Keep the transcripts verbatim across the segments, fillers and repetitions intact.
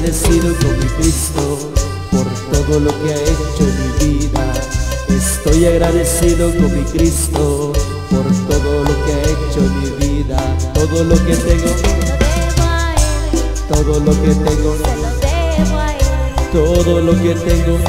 agradecido con mi Cristo por todo lo que ha hecho en mi vida. Estoy agradecido con mi Cristo por todo lo que ha hecho en mi vida. Todo lo que tengo, todo lo que tengo, todo lo que tengo,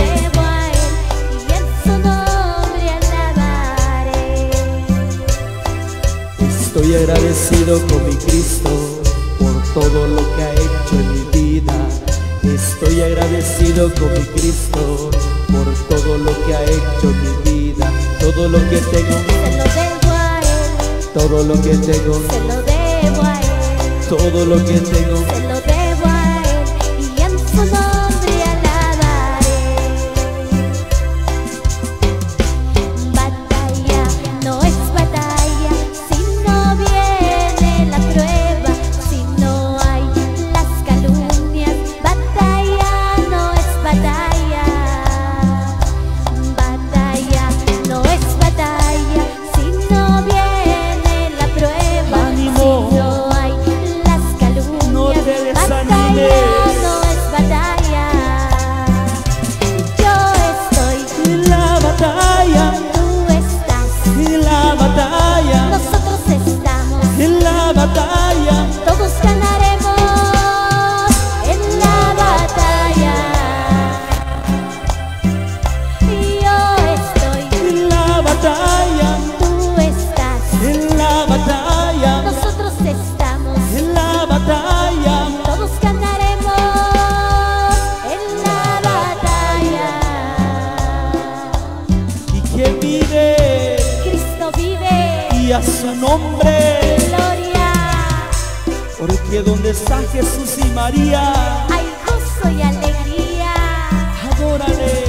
estoy agradecido con mi Cristo por todo lo que ha hecho en mi vida. Estoy agradecido con mi Cristo por todo lo que ha hecho en mi vida. Todo lo que tengo, se lo debo a Él. todo lo que tengo, Se lo debo a Él. todo lo que tengo, Se lo debo a Él. Y en su nombre alabaré. Batalla no es batalla si no viene la prueba, si no hay las calumnias. Batalla no es batalla. Batalla no es batalla si no viene la prueba. Ánimo. Si no hay las calumnias. No te desanimes. Batalla no es batalla. Yo estoy, en la batalla, tú estás, en la batalla, nosotros estamos, en la batalla, todos ganaremos en la batalla. Yo estoy, en la batalla, tú estás, en la batalla, nosotros estamos, en la batalla. todos ganaremos en la batalla. Y que vive Cristo vive, y a su nombre, gloria, porque donde está Jesús y María, hay gozo y alegría. adórale.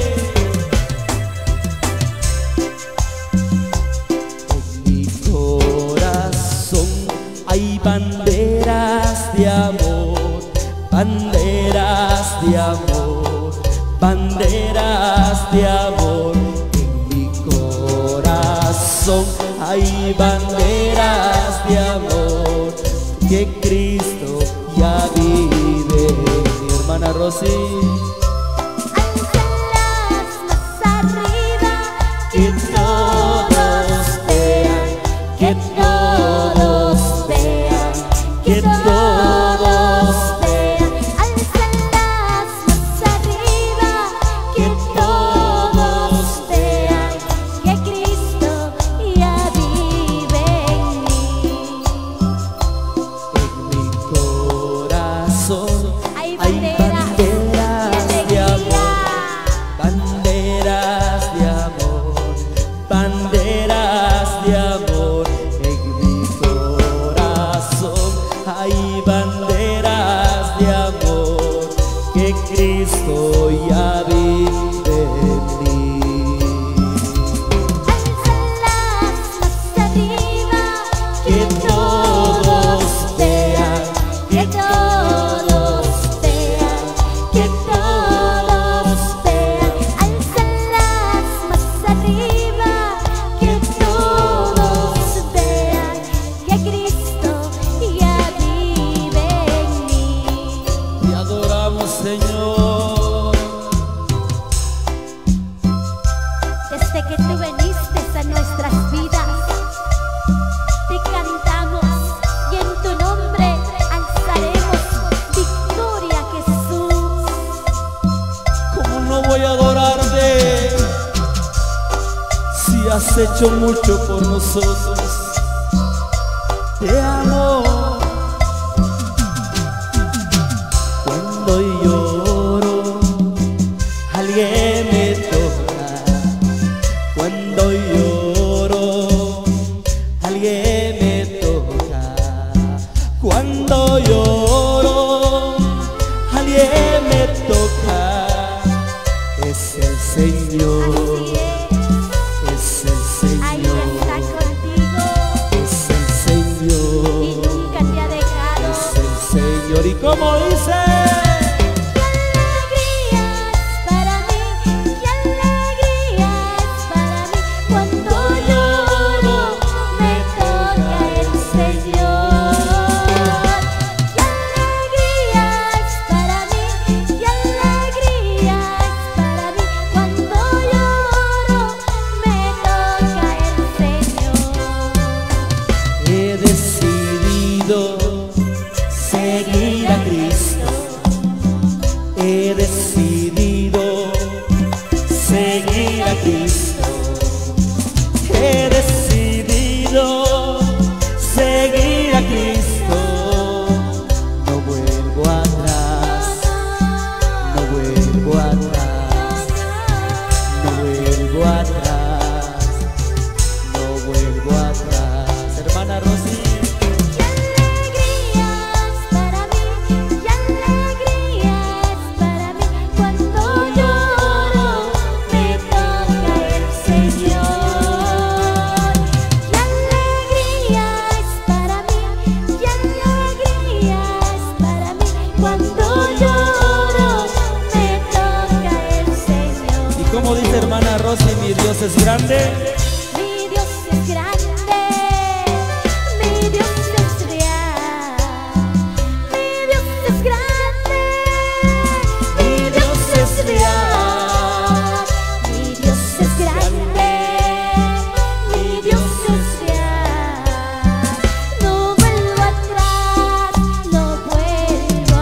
En mi corazón hay banderas de amor, banderas de amor, banderas de amor. En mi corazón hay banderas de amor, que Cristo ya vive. Mi hermana Rosy, Alzalas más arriba, que todos vean, que todos vean, que todos vean, alzalas más arriba, que todos vean que Cristo ya vive en mí. en mi corazón Hay hay banderas banderas de de amor, alegría. banderas de amor, banderas de amor. En mi corazón hay banderas de amor, que Cristo ya vive en mí. Alzalas más arriba, Que todos vean, que todos vean, que todos vean. Alzalas más arriba, que todos vean que Cristo ya vive en mí. Te adoramos, Señor. Desde que tú viniste a nuestras vidas, te cantamos y en tu nombre alzaremos victoria, Jesús. ¿Cómo no voy a adorarte si has hecho mucho por nosotros? Te amo. Cuando lloro, alguien me toca. Cuando lloro, alguien me toca. Cuando lloro, alguien me toca. Es el Señor, Así es, es el ahí Señor, está contigo es el y Señor, nunca te ha dejado. es el Señor. Y como dice, Qué alegría es para mí, qué alegría es para mí. Cuando lloro me toca el Señor. Qué alegría es para mí, Cristo. He decidido seguir a Cristo. He decidido seguir a Cristo. No vuelvo atrás, no vuelvo atrás, no vuelvo atrás, no vuelvo atrás. Hermana Rosy. Como dice hermana Rosy, mi Dios es grande. Mi Dios es grande, mi Dios es real. Mi Dios es grande, mi Dios es real. Mi Dios es grande, mi Dios es real. No vuelvo atrás, no vuelvo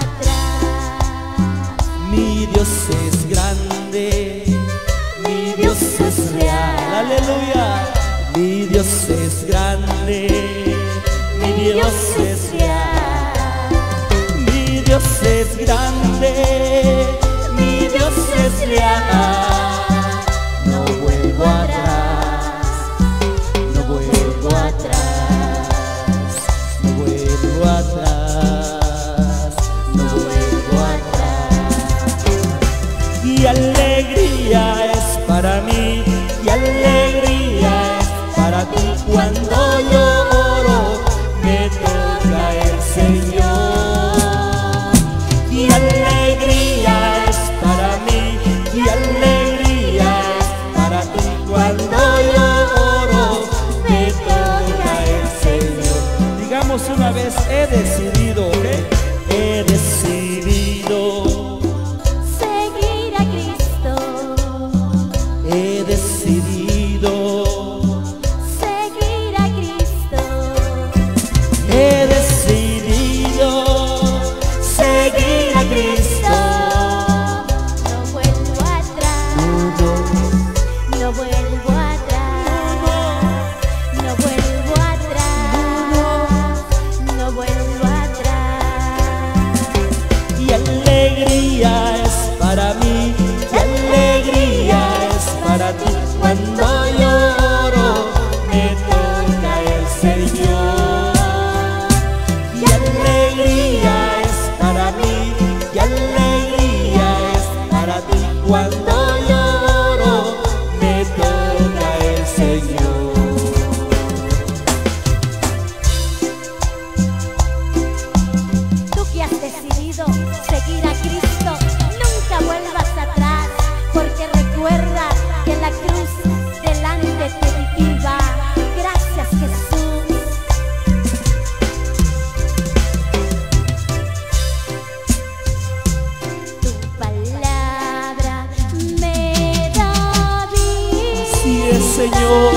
atrás. Mi Dios es grande, mi Dios es real, aleluya. Mi Dios es grande, mi Dios es real. Mi Dios es grande, mi Dios es real. No vuelvo atrás, no vuelvo atrás, no vuelvo atrás, no vuelvo atrás. Y alegría es para mí, y alegría es para ti. Cuando lloro me toca el Señor. Y alegría es para mí, y alegría es para ti. Cuando lloro me toca el Señor. Digamos una vez, he decidido, ¿eh? He decidido Seguir a Cristo. He decidido, Seguir a Cristo. he decidido seguir a Cristo. No vuelvo atrás, no vuelvo atrás, no vuelvo atrás, no vuelvo atrás. Y alegría es para mí, y alegría es para ti. Cuando lloro me toca el Señor. Y alegría es para mí, y alegría es para ti. Cuando lloro me toca el Señor. Tú que has decidido seguir a Cristo, nunca vuelvas atrás, porque recuerda que la cruz delante te viva. Gracias, Jesús. Tu palabra me da vida. Así es, Señor.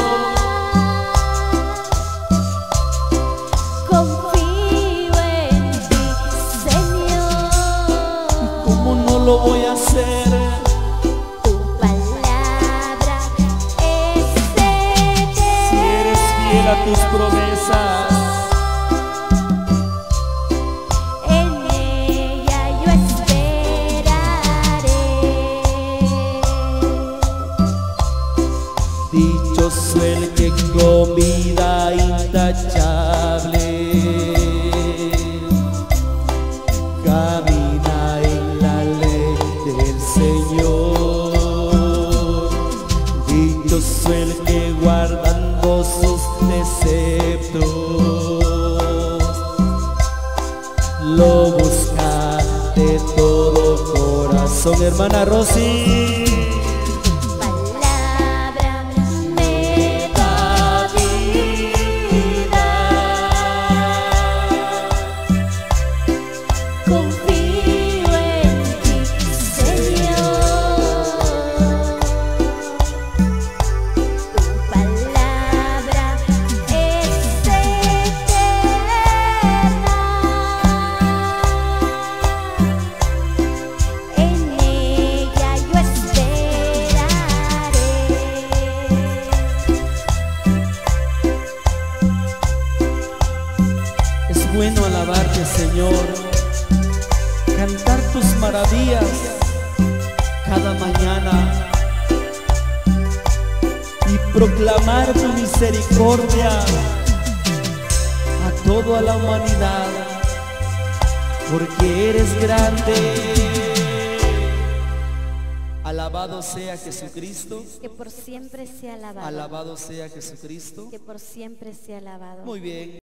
Confío en ti, Señor. ¿Cómo no lo voy a hacer? Tu palabra es eterna. Si eres fiel a tus promesas. En ella yo esperaré. Dichoso el que con vida intachable camina en la ley del Señor. Dichoso el que guardando sus preceptos lo busca de todo corazón. Hermana Rosy. Palabra me da vida. Confío en ti, Señor. Tu palabra es eterna. maravillas cada mañana y proclamar tu misericordia a toda la humanidad, porque eres grande. Alabado sea Jesucristo. Que por siempre sea alabado. Alabado sea Jesucristo. Que por siempre sea alabado. Muy bien.